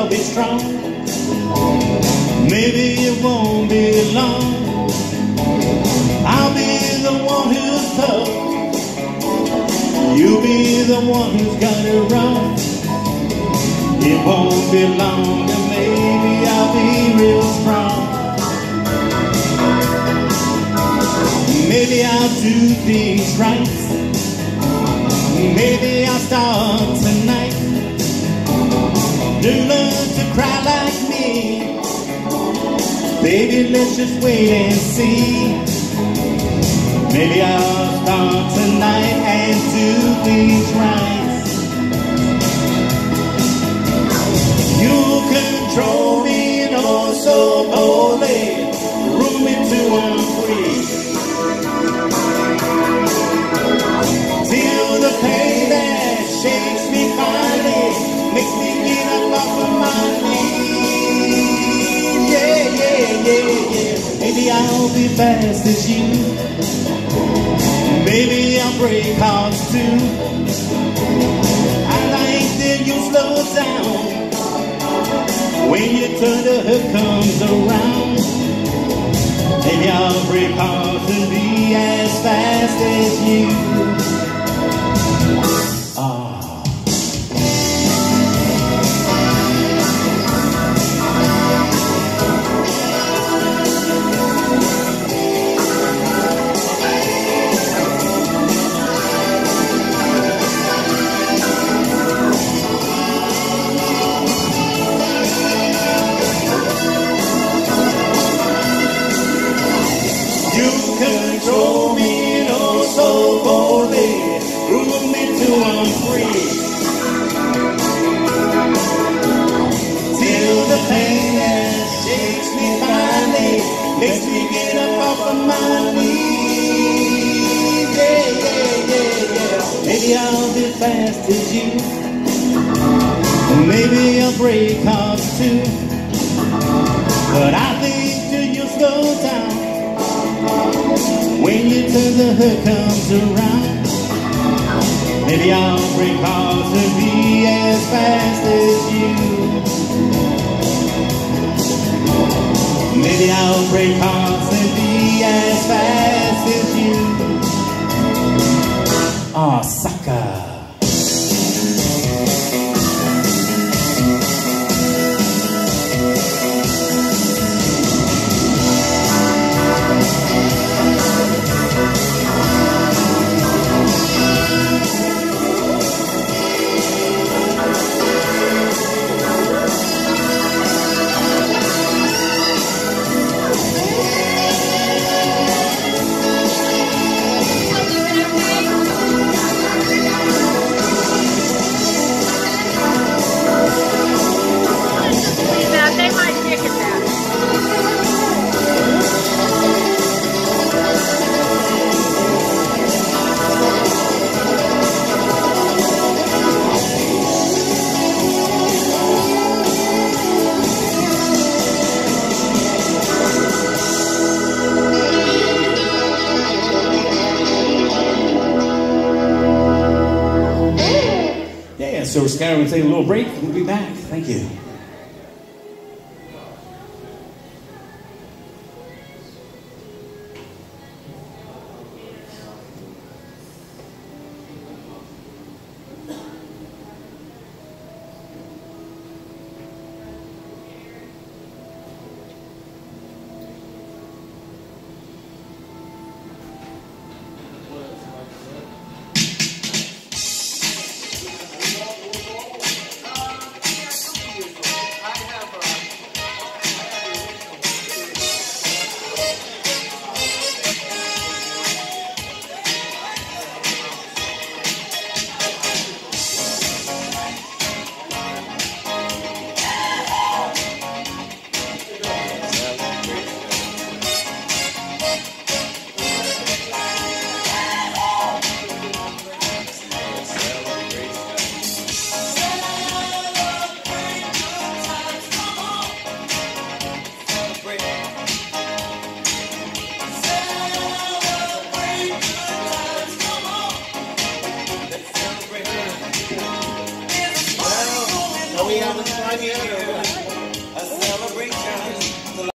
I'll be strong. Maybe it won't be long. I'll be the one who's tough. You'll be the one who's got it wrong. It won't be long, and maybe I'll be real strong. Maybe I'll do things right. Maybe I'll start tonight. Don't learn to cry like me. Baby, let's just wait and see. Maybe I'll start tonight and do things right. You control me and also holy. Rule me till I'm free. Till the pain that shakes me finally makes me get up off of my knees. Yeah, yeah, yeah, yeah. Maybe I'll be fast as you. Maybe I'll break hearts too. I like that you slow down when you turn the hook comes around. Maybe I'll break hearts and be as fast as you. Control me and oh so boldly, rule me till I'm free. Till the pain that shakes me finally makes me get up off of my knees. Yeah, yeah, yeah, yeah. Maybe I'll be fast as you. Maybe I'll break hearts too. But I think that you'll slow down when you turn the hook comes around. Maybe I'll break hearts and be as fast as you. Maybe I'll break hearts and be as fast as you. Oh, sucker. So we're going to take a little break. We'll be back. Thank you. we have a celebration.